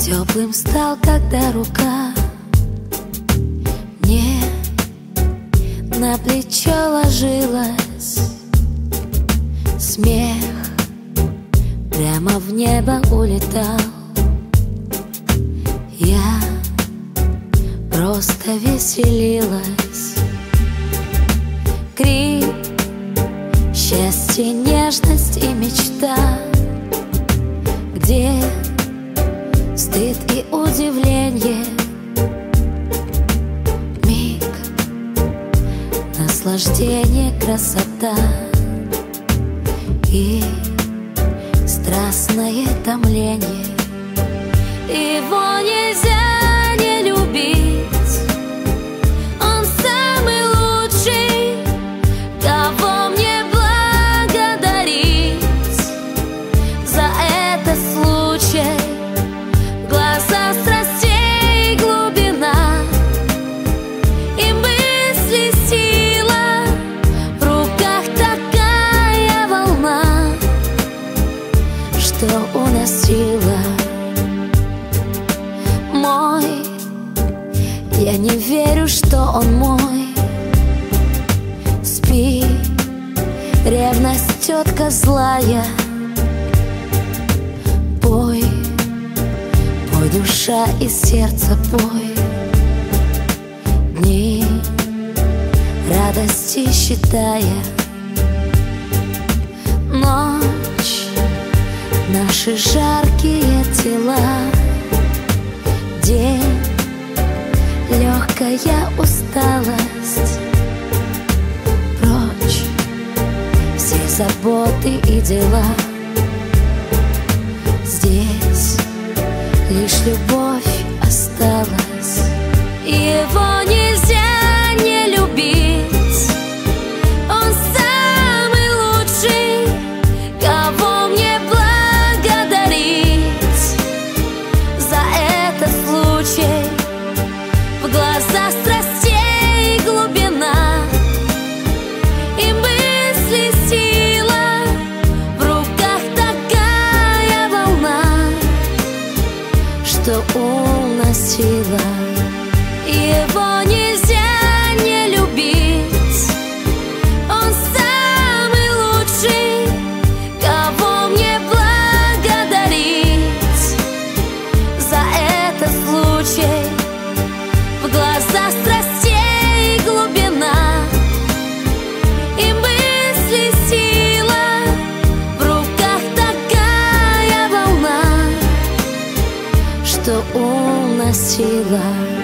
Теплым стал, когда рука мне на плечо ложилась. Смех прямо в небо улетал. Я просто веселилась. Крик, счастье, нежность и мечта. Где стыд и удивление? Миг, наслаждение, красота и страстное томление. Его нельзя не любить. Он самый лучший, кого мне благодарить за этот случай. Глаза страстей, глубина и мысли сила. В руках такая волна, что уносила. Мой, я не верю, что он мой. Спи, ревность, тетка злая. Пой, пой, душа и сердце, пой. Дни радости считая. Ночь, наши жаркие тела. День, легкая усталость. Прочь все заботы и дела. Здесь лишь любовь осталась. Его нельзя не любить. Он самый лучший, кого мне благодарить за этот случай. В глаза страстей глубина и мысли сила. В руках такая волна, что уносила. Его нельзя не любить. Он самый лучший, кого мне благодарить за этот случай. В глаза страстей глубина и мысли сила. В руках такая волна, что уносила.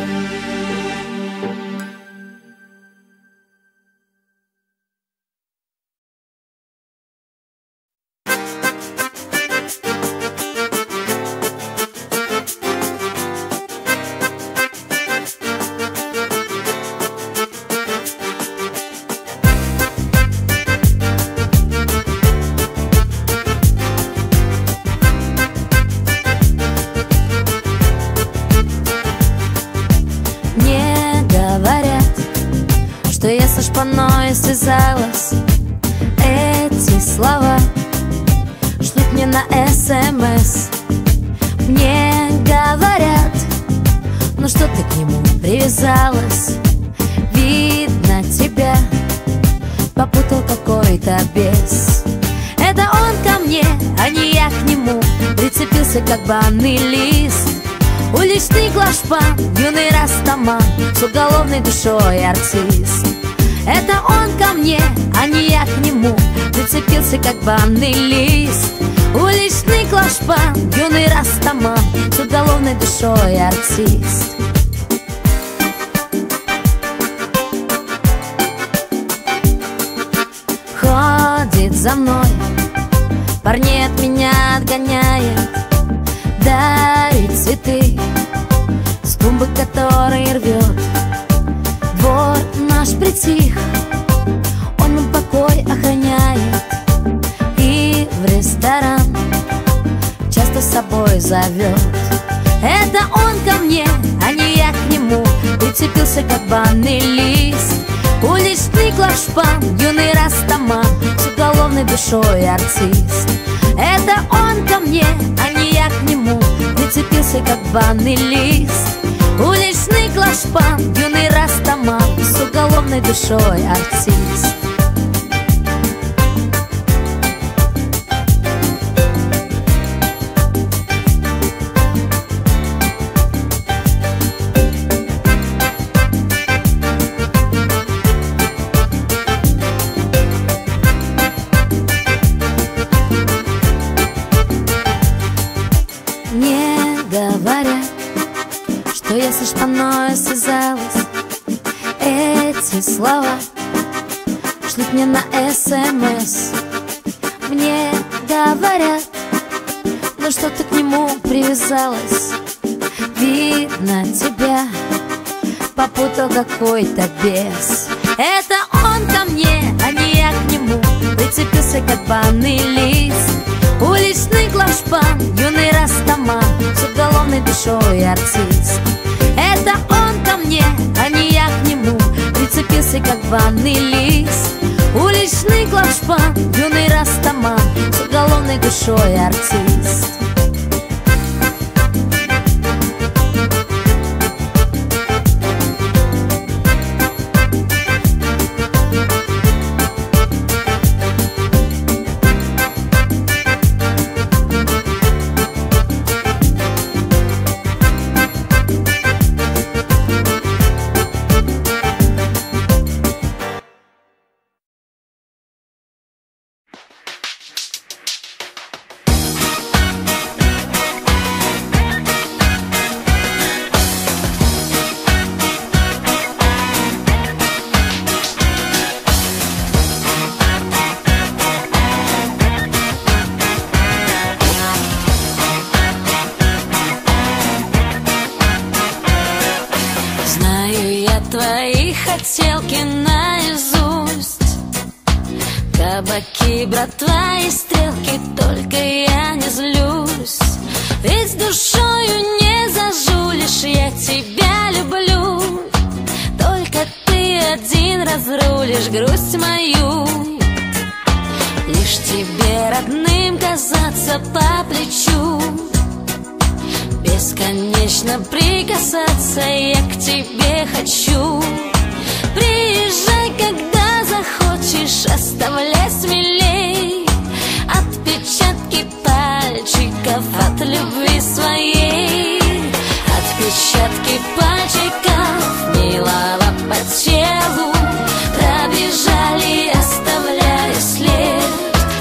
Что я со шпаной связалась. Эти слова шлют мне на СМС. Мне говорят, ну что ты к нему привязалась? Видно, тебя попутал какой-то бес. Это он ко мне, а не я к нему. Прицепился как банный лист. Уличный глажпан, юный растаман, с уголовной душой артист. Это он ко мне, а не я к нему. Прицепился как банный лист. Уличный глажпан, юный растаман, с уголовной душой артист. Ходит за мной, парней от меня отгоняет. Дарит цветы с клумбы, который рвет. Двор наш притих, он нам покой охраняет. И в ресторан часто с собой зовет. Это он ко мне, а не я к нему. Прицепился как банный лист. Уличный глажпан, юный растаман, с уголовной душой артист. Это он ко мне, а не я к нему. прицепился, как банный лист. Уличный клашпан, юный растаман, с уголовной душой артист. Мне говорят, что я со шпаной связалась. Эти слова шлют мне на СМС. Мне говорят, ну что ты к нему привязалась? Видно, тебя попутал какой-то бес. Это он ко мне, а не я к нему, прицепился, как банный лист. Уличный клашпан, юный растаман, с уголовной душой артист. Это он ко мне, а не я к нему, прицепился, как банный лист. Уличный клашпан, юный растаман, с уголовной душой артист. Твои хотелки наизусть, кабаки, братва и стрелки, только я не злюсь. Ведь душою не зажулишь, я тебя люблю. Только ты один разрулишь грусть мою. Лишь тебе родным казаться по плечу, бесконечно прикасаться я к тебе хочу. Приезжай, когда захочешь, оставляй смелей отпечатки пальчиков от любви своей. Отпечатки пальчиков милого по телу пробежали, оставляя след.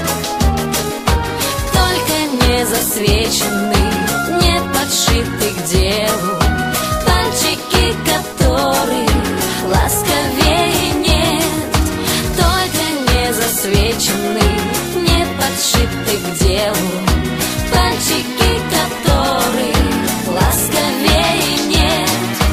Только не засвеченный, не подшитый к делу, пальчики которых ласковее нет. Только не засвеченный, не подшитый к делу, пальчики которых ласковее нет.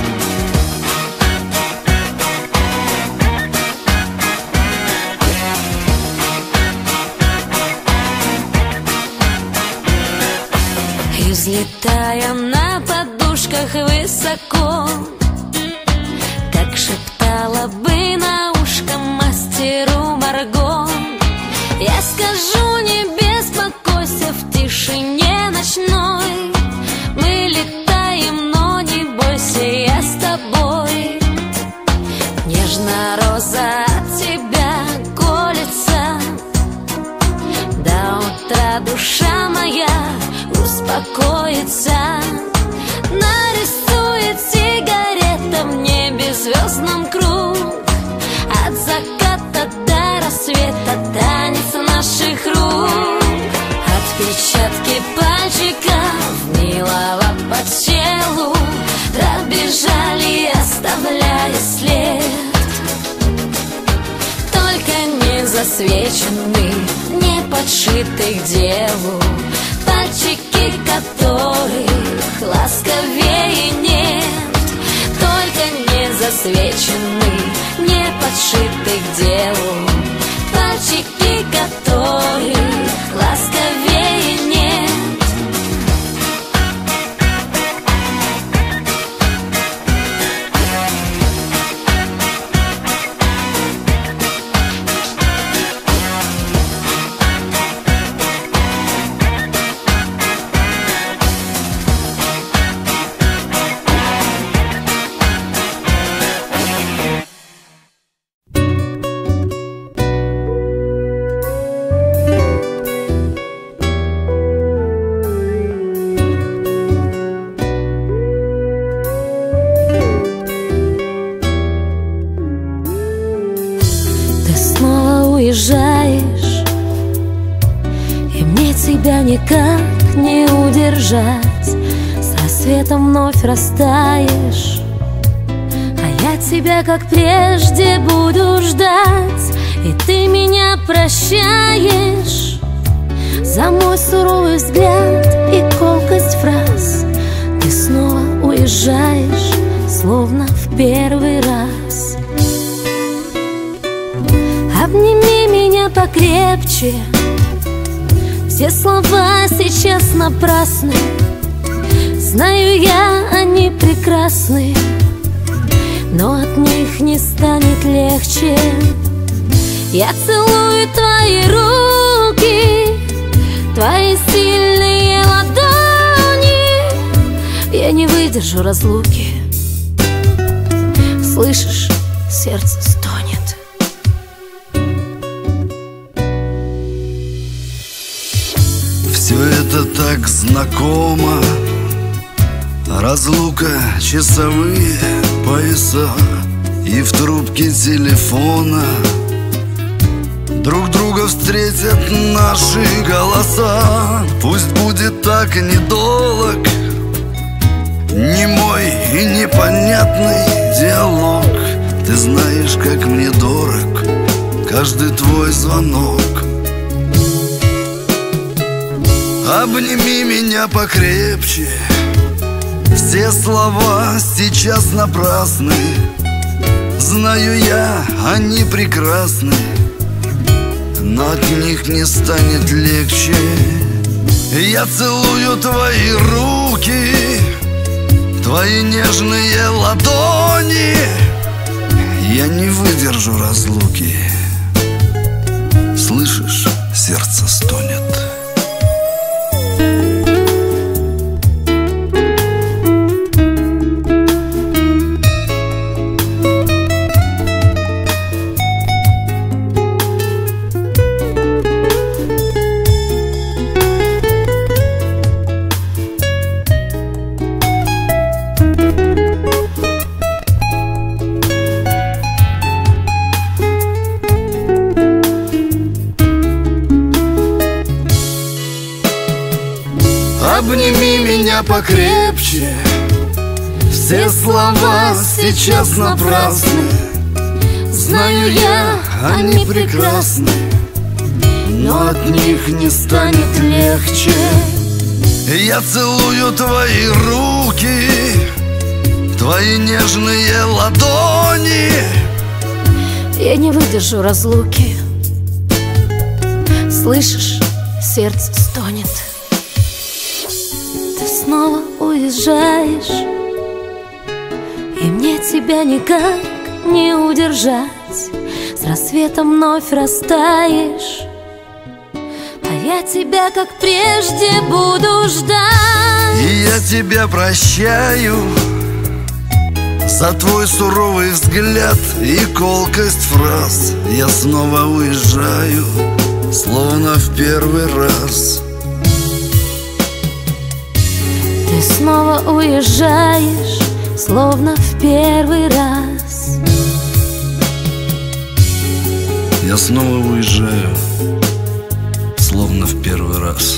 И взлетая на подушках высоко, как шептала бы на ушко мастеру Марго, я скажу, не беспокойся, в тишине ночной мы летаем, но не бойся, я с тобой. Нежно роза от тебя колется, до утра душа моя успокоится. Нарисует сигарета в небе звездном круг, от заката до рассвета танец наших рук. Отпечатки пальчиков милого по телу пробежали, оставляя след. Только не засвеченный, не подшитый к делу, пальчики которых ласковее нет. Только не засвеченный, не подшитый к делу, пальчики которых ласковее нет. тебя никак не удержать. С рассветом вновь растаешь, а я тебя, как прежде, буду ждать. И ты меня прощаешь за мой суровый взгляд и колкость фраз. Ты снова уезжаешь, словно в первый раз. Обними меня покрепче, все слова сейчас напрасны. Знаю я, они прекрасны, но от них не станет легче. Я целую твои руки, твои сильные ладони. Я не выдержу разлуки. Слышишь, сердце стонет. Все это так знакомо. Разлука, часовые пояса, и в трубке телефона друг друга встретят наши голоса. Пусть будет так недолг, немой и непонятный диалог. Ты знаешь, как мне дорог каждый твой звонок. Обними меня покрепче, все слова сейчас напрасны. Знаю я, они прекрасны, но от них не станет легче. Я целую твои руки, твои нежные ладони. Я не выдержу разлуки. Слышишь, сердце стонет. Обними меня покрепче, все слова сейчас напрасны. Знаю я, они прекрасны, но от них не станет легче. Я целую твои руки, твои нежные ладони. Я не выдержу разлуки. Слышишь, сердце стонет. Снова уезжаешь, и мне тебя никак не удержать. С рассветом вновь растаешь, а я тебя, как прежде, буду ждать. И я тебя прощаю за твой суровый взгляд и колкость фраз. Я снова уезжаю, словно в первый раз. Ты снова уезжаешь, словно в первый раз. Я снова уезжаю, словно в первый раз.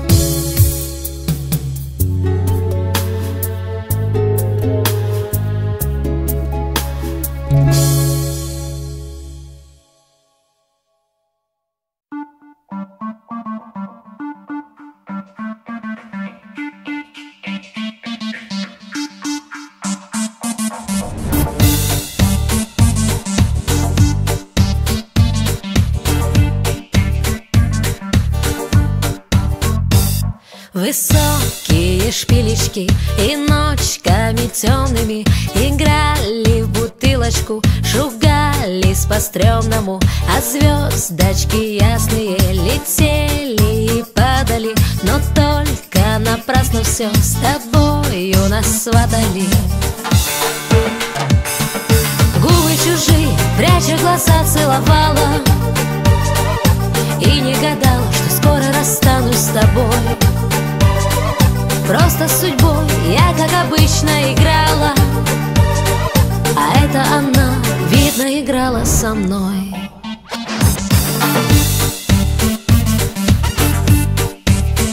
Высокие шпилечки и ночками темными играли в бутылочку, шугались по-стрёмному, а звездочки ясные летели и падали. Но только напрасно все с тобою нас сватали. Губы чужие, пряча глаза, целовала и не гадала, что скоро расстанусь с тобой. Просто с судьбой я, как обычно, играла, а это она, видно, играла со мной.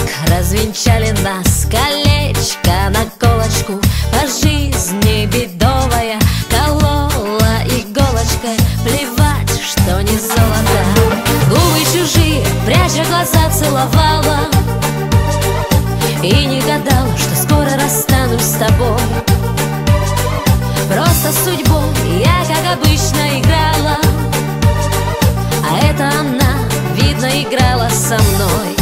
развенчали нас, колечко на колочку, по жизни бедовая, колола иголочкой, плевать, что не золото. Губы чужие, пряча глаза, целовала и не гадала, что скоро расстанусь с тобой. Просто судьбой я, как обычно, играла, а это она, видно, играла со мной.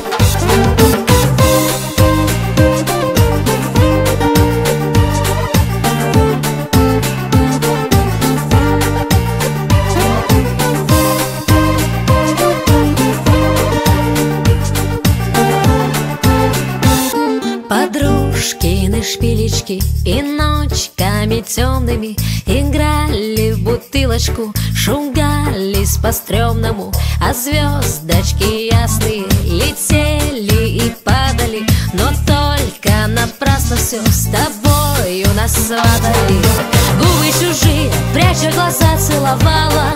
Подружкины шпилечки и ночками темными играли в бутылочку, шугались по-стрёмному, а звездочки ясные летели и падали, но только напрасно все с тобою нас сватали. Губы чужие, пряча глаза, целовала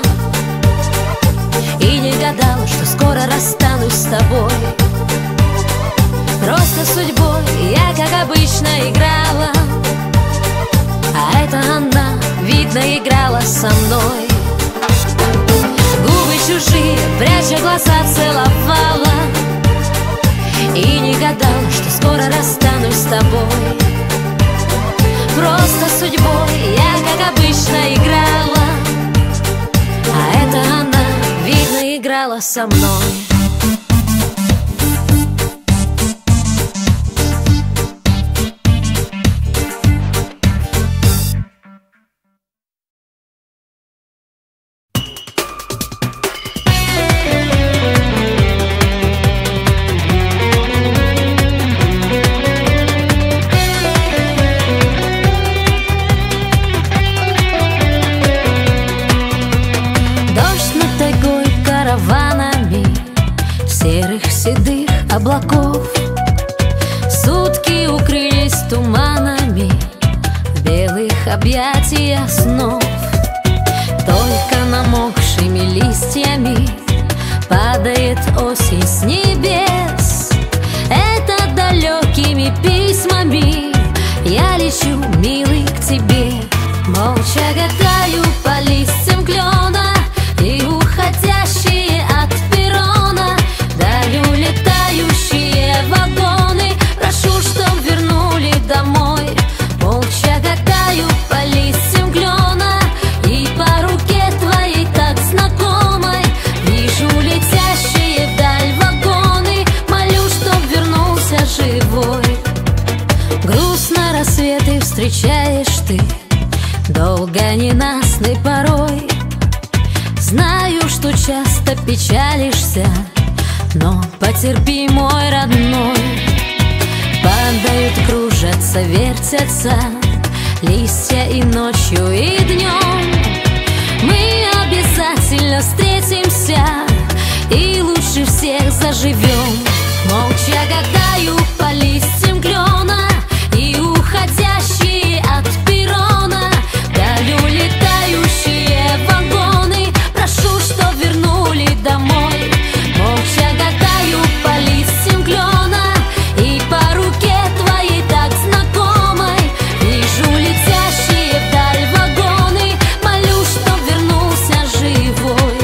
и не гадала, что скоро расстанусь с тобой. Просто судьбой я, как обычно, играла, а это она, видно, играла со мной. Губы чужие, пряча глаза, целовала и не гадала, что скоро расстанусь с тобой. Просто судьбой я, как обычно, играла, а это она, видно, играла со мной. Седых облаков сутки укрылись туманами в белых объятиях снов. Только намокшими листьями падает осень с небес. Это далекими письмами я лечу, милый, к тебе. Молча гадаю по листьям клена и уходящие от перрона улетающие вагоны, прошу, чтоб вернули домой. Молча гадаю по листьям клена и по руке твоей так знакомой. Вижу летящие вдаль вагоны, молю, чтоб вернулся живой. Грустно рассветы встречаешь ты, долго ненастный порой. Знаю, что часто печалишься, но потерпи, мой родной. Падают, кружатся, вертятся листья и ночью, и днем. Мы обязательно встретимся и лучше всех заживем. Молча гадаю по листьям клена и уходящие от перрона вдаль улетающие вагоны, прошу, чтоб вернули домой. Молча гадаю по листьям клена и по руке твоей так знакомой. Вижу летящие вдаль вагоны, молю, чтоб вернулся живой.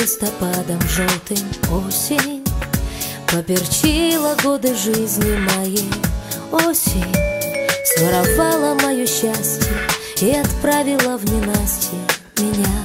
листопадом желтым осень поперчила годы жизни моей. Осень своровала мое счастье и отправила в ненастье меня.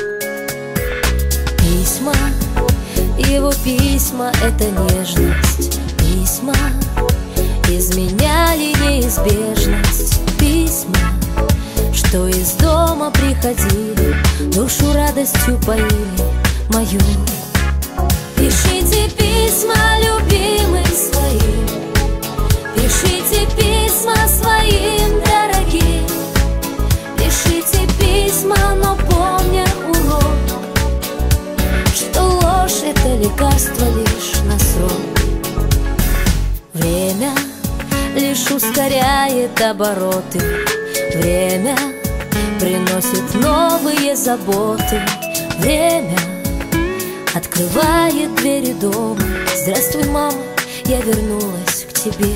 Письма, его письма — это нежность. Письма изменяли неизбежность. Письма, что из дома приходили, душу радостью поили мою. Пишите письма любимым своим, пишите письма своим дорогим, пишите письма, но помня урок, что ложь — это лекарство лишь на срок. Время лишь ускоряет обороты, время приносит новые заботы, время открывает двери дома. Здравствуй, мама, я вернулась к тебе.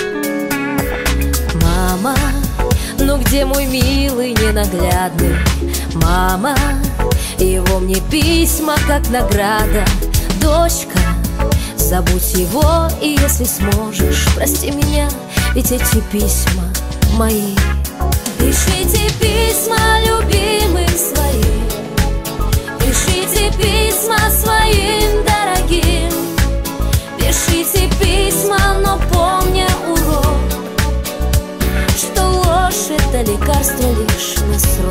Мама, ну где мой милый ненаглядный? Мама, его мне письма как награда. Дочка, забудь его, и если сможешь, прости меня, ведь эти письма мои. Пишите письма любимым своим, пишите письма своим дорогим, пишите письма, но помня урок, что ложь — это лекарство лишь на срок.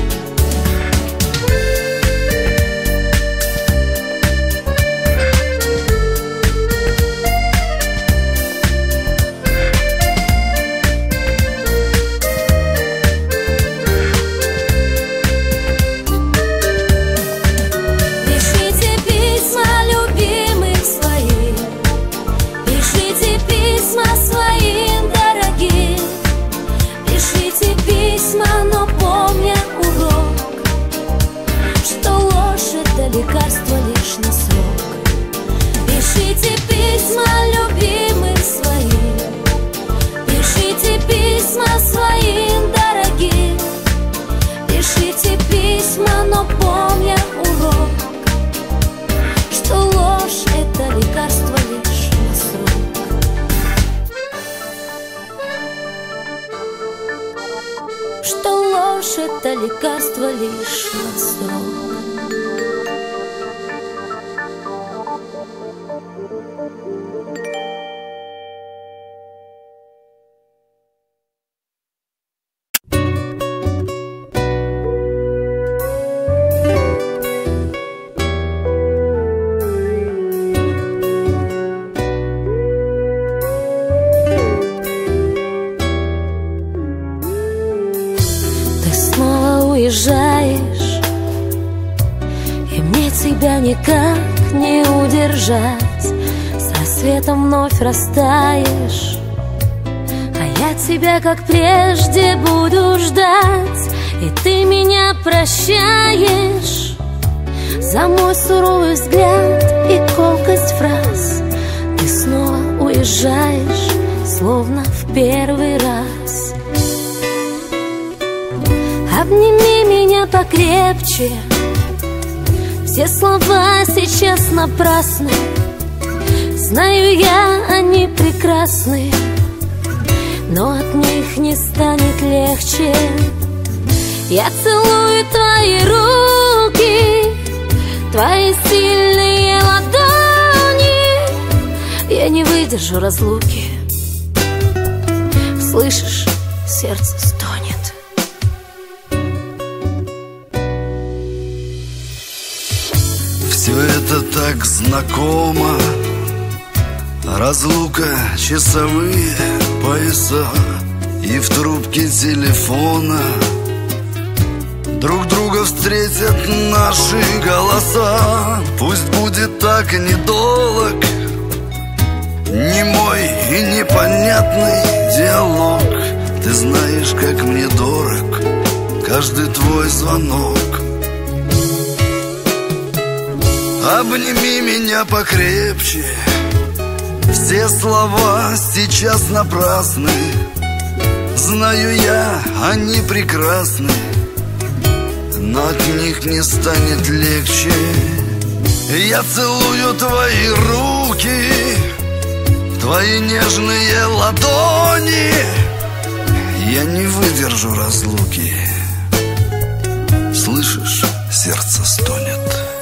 Лекарство лишь на срок. Пишите письма любимым своим, пишите письма своим дорогим, пишите письма, но помня урок, что ложь — это лекарство лишь на срок. Что ложь — это лекарство лишь на срок. Уезжаешь, и мне тебя никак не удержать. С рассветом вновь растаешь, а я тебя, как прежде, буду ждать. И ты меня прощаешь за мой суровый взгляд и колкость фраз. Ты снова уезжаешь, словно в первый раз. Обними меня покрепче, все слова сейчас напрасны. Знаю я, они прекрасны, но от них не станет легче. Я целую твои руки, твои сильные ладони. Я не выдержу разлуки, слышишь, сердце стонет. Все это так знакомо. Разлука, часовые пояса, и в трубке телефона друг друга встретят наши голоса. Пусть будет так недолг, немой и непонятный диалог. Ты знаешь, как мне дорог каждый твой звонок. Обними меня покрепче, все слова сейчас напрасны. Знаю я, они прекрасны, но от них не станет легче. Я целую твои руки, твои нежные ладони. Я не выдержу разлуки. Слышишь, сердце стонет.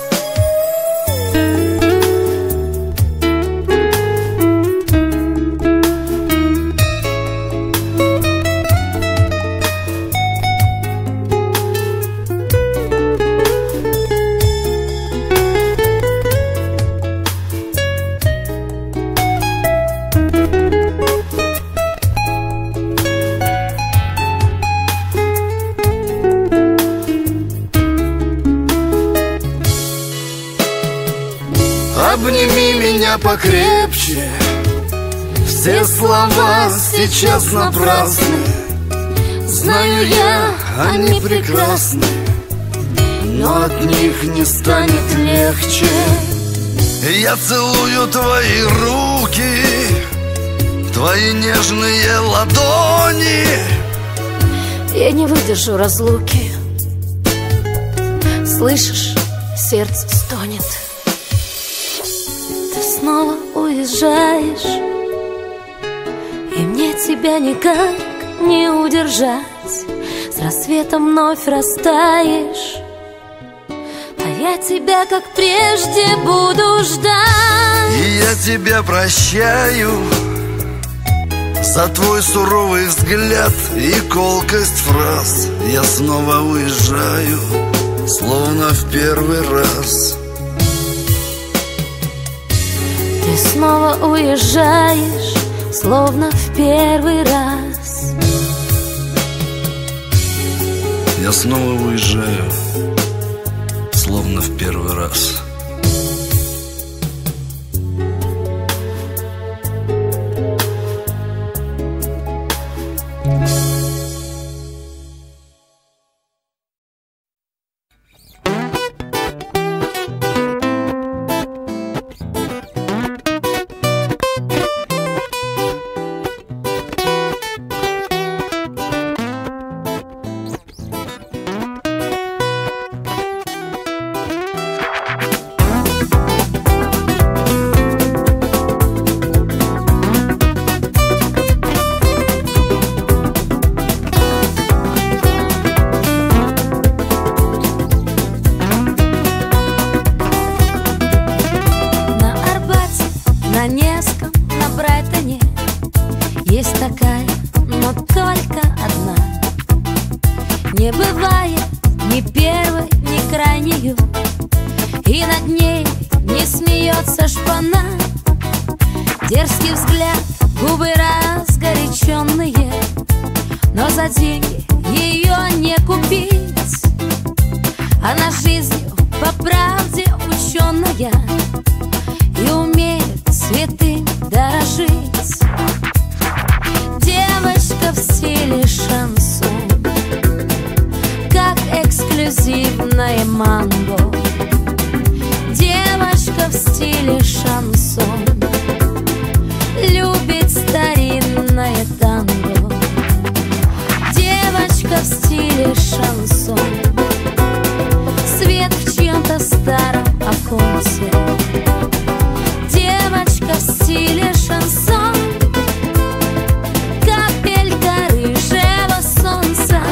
Обними меня покрепче. Все слова сейчас напрасны. Знаю я, они прекрасны, но от них не станет легче. Я целую твои руки, твои нежные ладони. Я не выдержу разлуки. Слышишь, сердце стонет. Снова уезжаешь, и мне тебя никак не удержать. С рассветом вновь растаешь, а я тебя, как прежде, буду ждать. И я тебя прощаю за твой суровый взгляд и колкость фраз. Я снова уезжаю, словно в первый раз. Ты снова уезжаешь, словно в первый раз. Я снова уезжаю, словно в первый раз. На Невском, на Брайтоне есть такая, но только одна. Не бывает ни первой, ни крайнею, и над ней не смеется шпана. Дерзкий взгляд, губы разгоряченные, но за деньги ее не купить. Она жизнью по правде ученая и умеет цветы дорожить. Девочка в стиле шансон, как эксклюзивное манго. Девочка в стиле шансон любит старинное танго. Девочка в стиле шансон, свет в чьем-то старом оконце. Девочка в стиле шансон, капелька рыжего солнца.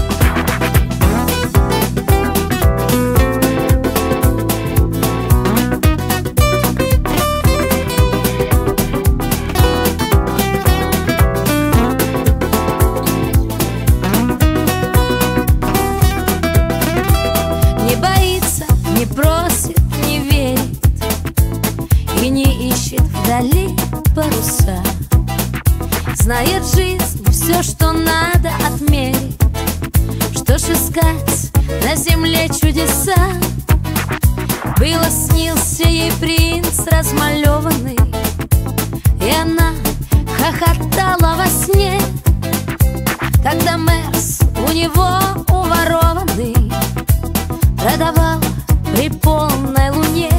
Не боится, не просит, не верит и не ищет вдали паруса. Знает жизнь все, что надо отмерить. Что ж искать на земле чудеса? Было снился ей принц размалеванный, и она хохотала во сне, когда Мерс у него уворованный продавал при полной луне.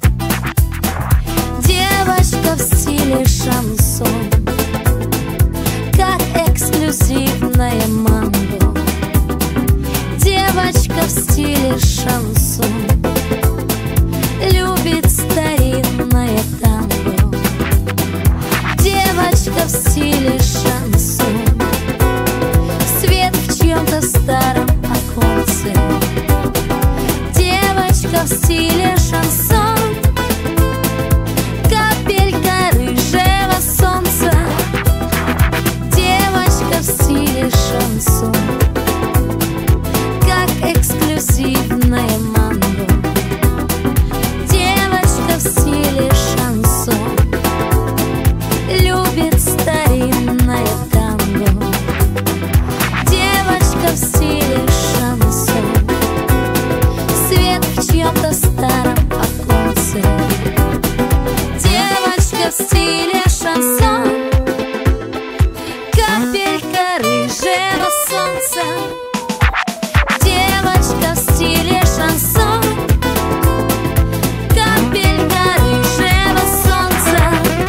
Девочка в стиле шансон, как эксклюзивное манго. Девочка в стиле шансон любит стиле шансон, капелька рыжего солнца. Девочка в стиле шансон, как эксклюзивная манго. Девочка в стиле шансон любит старинное танго. Девочка в стиле шансон, свет в чьем-то старом оконце. Девочка в стиле шансон, капелька рыжего солнца. Девочка в стиле шансон, капелька рыжего солнца.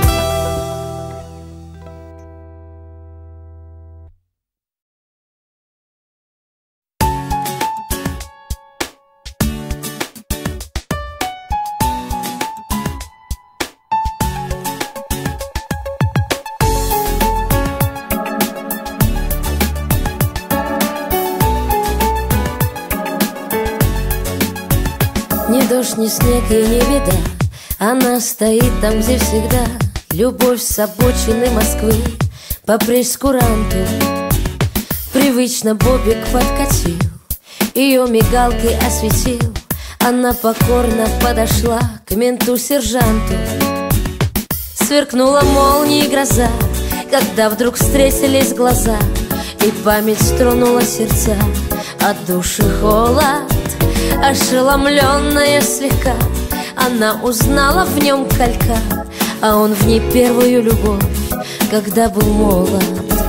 Ни дождь, ни снег, и не беда, она стоит там, где всегда. Любовь с обочины Москвы по прейскуранту. Привычно бобик подкатил, ее мигалкой осветил. Она покорно подошла к менту-сержанту. Сверкнула молния и гроза, когда вдруг встретились глаза, и память тронула сердца, а души холод. Ошеломленная слегка, она узнала в нем колька, а он в ней первую любовь, когда был молод.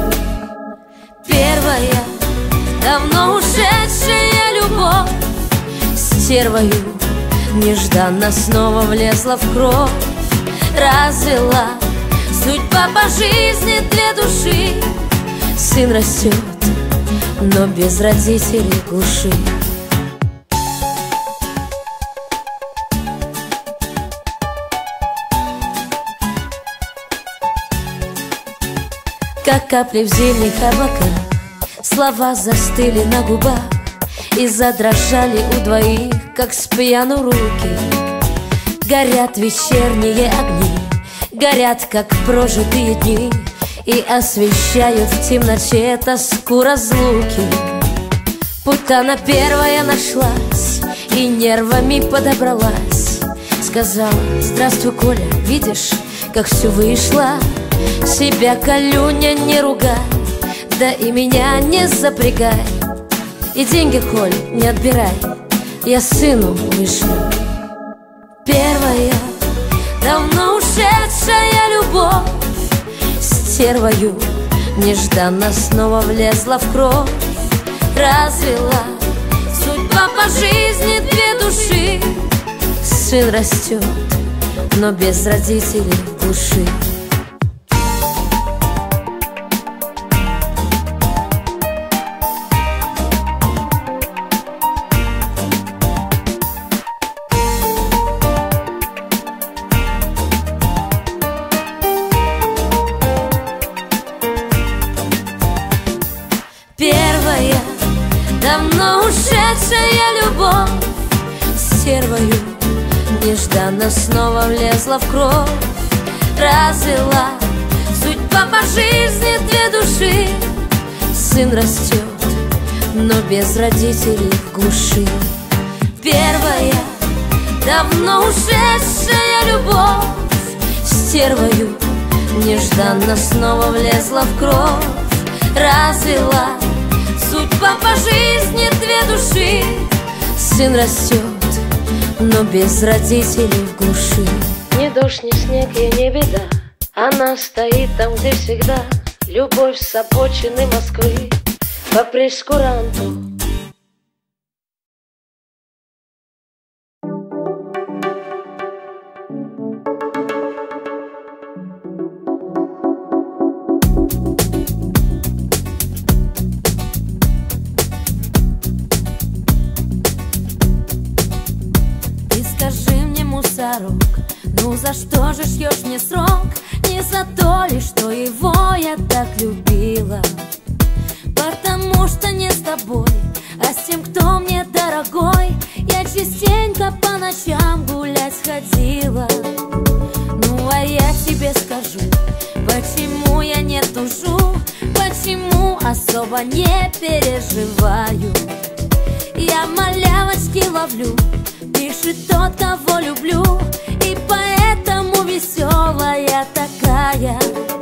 Первая, давно ушедшая любовь, стервою нежданно снова влезла в кровь. Развела судьба по жизни две души. Сын растет, но без родителей в глуши. Как капли в зимних облаках, слова застыли на губах и задрожали у двоих, как с пьяну руки. Горят вечерние огни, горят, как прожитые дни, и освещают в темноте тоску разлуки. Будь она первая нашлась и нервами подобралась, сказала: здравствуй, Коля, видишь, как все вышло. Себя, Колюня, не ругай, да и меня не запрягай. И деньги, Коль, не отбирай, я сыну вышлю. Первая, давно ушедшая любовь, стервою нежданно снова влезла в кровь. Развела судьба по жизни две души. Сын растет, но без родителей в глуши. Первая, давно ушедшая любовь, стервою нежданно снова влезла в кровь. Развела судьба по жизни две души. Сын растет, но без родителей в глуши. Первая, давно ушедшая любовь, стервою нежданно снова влезла в кровь. Развела судьба по жизни две души. Сын растет, но без родителей в глуши. Ни дождь, ни снег, и не беда, она стоит там, где всегда. Любовь с обочины Москвы по прейскуранту. Мусорок, ну за что же шьешь мне срок? Не за то ли, что его я так любила? Потому что не с тобой, а с тем, кто мне дорогой. Я частенько по ночам гулять сходила. Ну а я тебе скажу, почему я не тушу, почему особо не переживаю. Я малявочки ловлю, пишет тот, кого люблю, и поэтому веселая такая.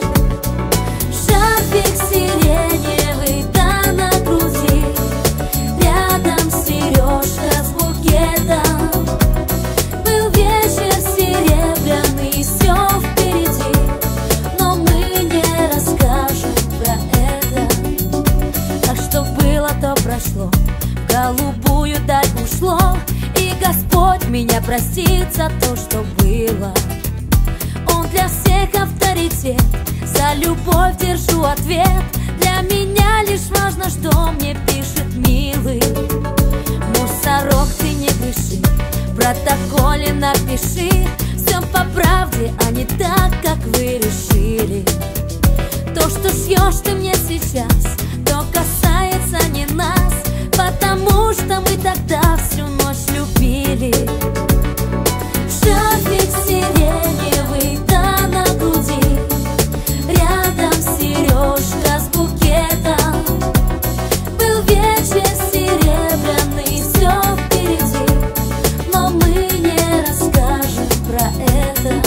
Шарфик сиреневый, да на груди, рядом сережка с букетом. Был вечер серебряный, все впереди, но мы не расскажем про это. А что было, то прошло, в голубую даль ушло, и Господь меня простит за то, что было. Он для всех авторитет, за любовь держу ответ. Для меня лишь важно, что мне пишет милый. Мусорок, ты не греши, в протоколе напиши все по правде, а не так, как вы решили. То, что шьешь ты мне сейчас, то касается не нас, потому что мы тогда всю ночь любили. Шарфик сиреневый, да на груди, рядом сережка с букетом. Был вечер серебряный, все впереди, но мы не расскажем про это.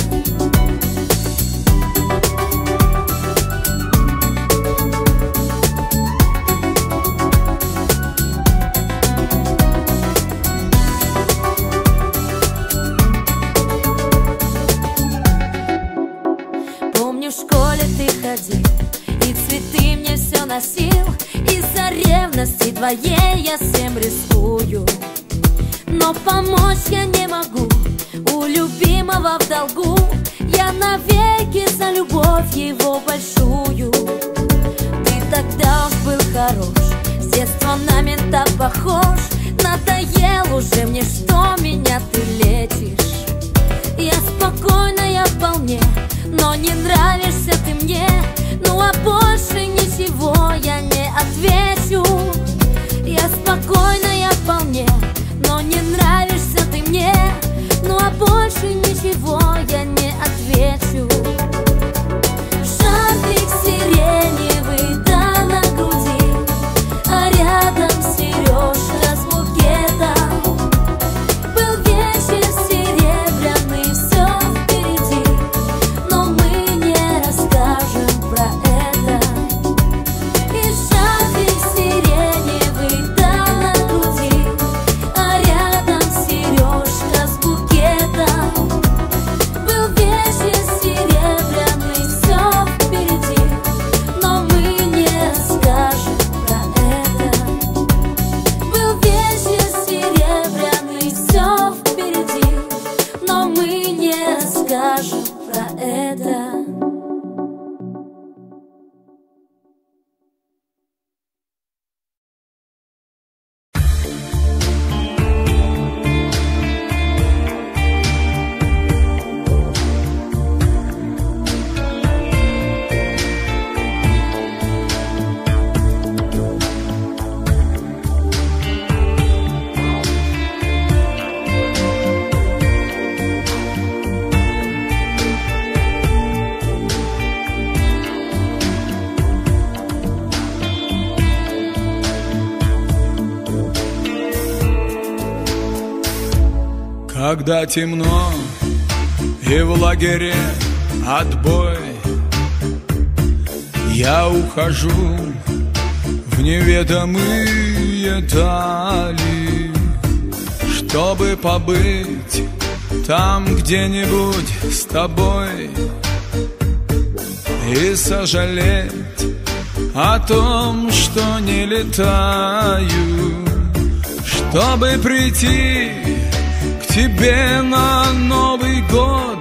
Помню, в школе ты ходил и цветы мне все носил. Из-за ревности твоей я всем рискую, но помочь я не могу, у любимого в долгу. Я навеки за любовь его большую. Ты тогда уж был хорош, с детства на мента похож. Надоел уже мне, что меня ты лечишь. Я спокойная вполне, но не нравишься ты мне. Ну а больше ничего я не отвечу. Я спокойная вполне, но не нравишься ты мне. Ну а больше ничего я не отвечу. Шарфик сиреневый, да на груди, а рядом сережка с букетом. Был вечер серебряный, все впереди, но мы не расскажем про это. И шарфик сиреневый, да на груди, а рядом сережка с букетом. Был вечер серебряный, все впереди, но мы не расскажем про это. Был вечер серебряный, все впереди, но мы не расскажем про это. Когда темно и в лагере отбой, я ухожу в неведомые дали, чтобы побыть там где-нибудь с тобой и сожалеть о том, что не летаю, чтобы прийти к тебе на Новый год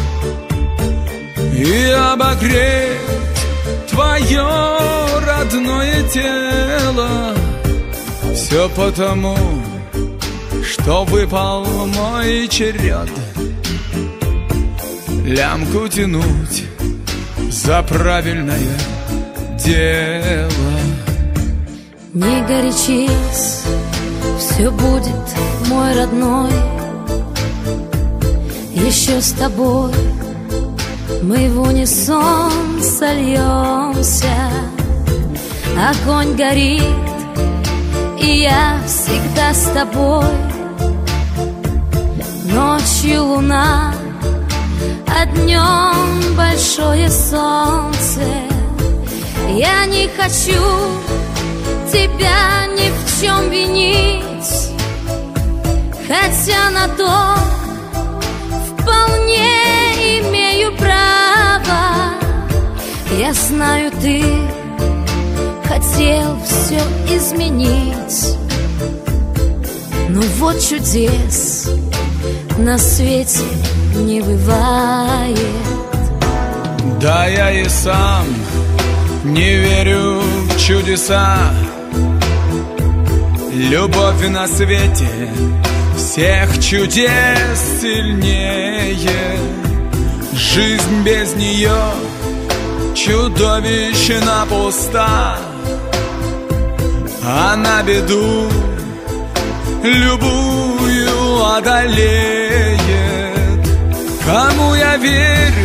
и обогреть твое родное тело. Все потому, что выпал мой черед лямку тянуть за правильное дело. Не горячись, все будет, мой родной. Еще с тобой мы в унисон сольемся. Огонь горит, и я всегда с тобой. Ночью луна, а днем большое солнце. Я не хочу тебя ни в чем винить, хотя на то вполне имею право. Я знаю, ты хотел все изменить, но вот чудес на свете не бывает. Да я и сам не верю в чудеса. Любовь на свете всех чудес сильнее. Жизнь без нее чудовищно пуста, а на беду любую одолеет. Кому я верю,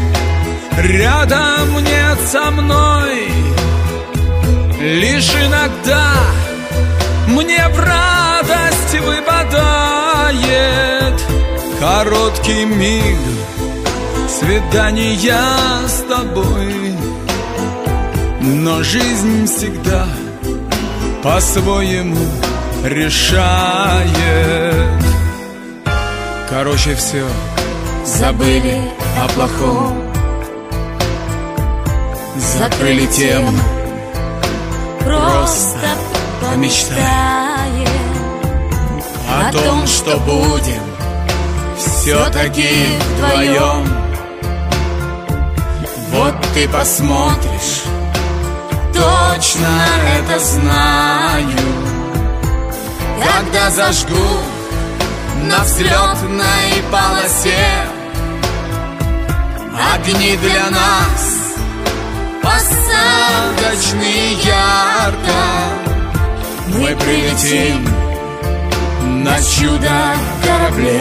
рядом нет со мной. Лишь иногда мне в радость выпадает короткий миг свидания с тобой. Но жизнь всегда по-своему решает. Короче, все Забыли о плохом, закрыли тему, просто помечтаем о том, что будем все-таки вдвоем. Вот ты посмотришь, точно это знаю, когда зажгу на взлетной полосе огни для нас посадочные ярко. Мы прилетим на чудо-корабле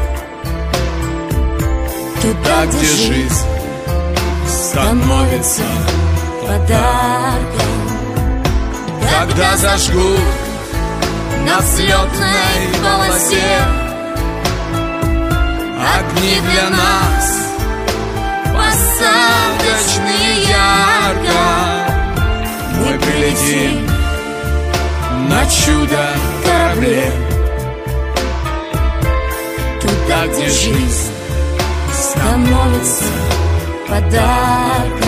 туда, где жизнь становится подарком. когда зажгут на взлетной полосе огни для нас посадочные ярко. Мы прилетим на чудо-корабле Туда, где жизнь становится подарком.